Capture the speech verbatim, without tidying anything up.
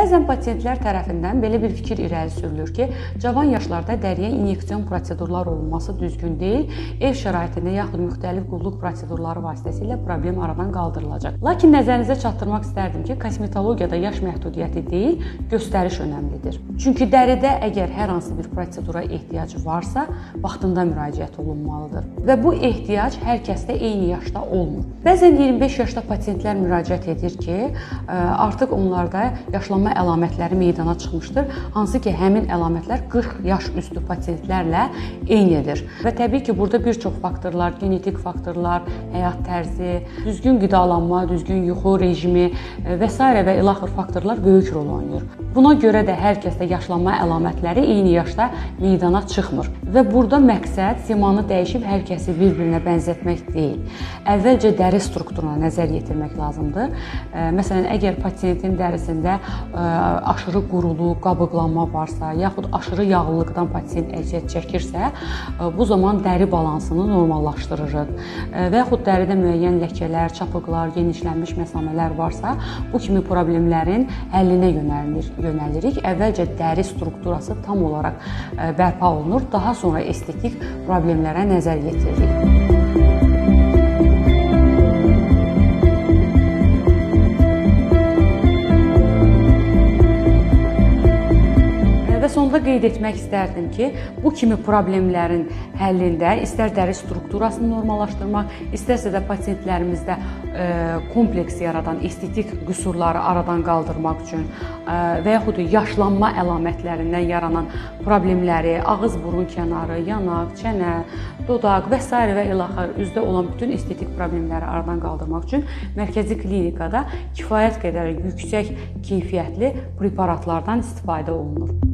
Bəzən pasientlər tərəfindən belə bir fikir irəli sürülür ki, cavan yaşlarda dəriyə inyeksiyon prosedurlar olunması düzgün deyil, ev şəraitində yaxud müxtəlif qulluq prosedurları vasitəsilə problem aradan qaldırılacaq. Lakin nəzərinizə çatdırmaq istərdim ki, kosmetologiyada yaş məhdudiyyəti deyil, göstəriş önəmlidir. Çünki dəridə əgər hər hansı bir prosedura ehtiyac varsa, vaxtında müraciət olunmalıdır. Və bu ehtiyac hər kəsdə eyni yaşda olmur. Bəzən iyirmi beş yaşda pasientlər müraciət edir ki, artıq onlarda yaşlanma əlamətləri meydana çıxmışdır, hansı ki, həmin əlamətlər qırx yaş üstü pasientlərlə eynidir. Və təbii ki, burada bir çox faktorlar, genetik faktorlar, həyat tərzi, düzgün qidalanma, düzgün yuxu rejimi və s. və ilaxır faktorlar böyük rol oynayır. Buna görə də hər kəsdə yaşlanma əlamətləri eyni yaşda meydana çıxmır. Və burada məqsəd simanı dəyişib hər kəsi bir-birinə bənzətmək deyil. Əvvəlcə dəri strukturuna nəzər yetirmək lazımdır. Məsələn, əgər pasiyentin dərisində aşırı quruluq, qabıqlanma varsa, yaxud aşırı yağlılıqdan pasiyent əziyyət çəkirsə, bu zaman dəri balansını normallaşdırırıq. Və yaxud dəridə müəyyən ləkələr, çapıqlar, genişlənmiş məsamələr varsa, bu kimi problemlərin həllinə yönəlir. yönəlirik. Əvvəlcə dəri strukturası tam olaraq bərpa olunur, daha sonra estetik problemlərə nəzər yetiririk. Və sonda qeyd etmək istərdim ki, bu kimi problemlərin həllində istər dəri strukturasını normallaşdırmaq, istərsə də pasientlərimizdə kompleks yaradan estetik qüsurları aradan qaldırmaq üçün və yaxud yaşlanma əlamətlərindən yaranan problemləri, ağız-burun kənarı, yanaq, çənə, dodaq və s. və ilaxır üzdə olan bütün estetik problemləri aradan qaldırmaq üçün mərkəzi klinikada kifayət qədər yüksək keyfiyyətli preparatlardan istifadə olunur.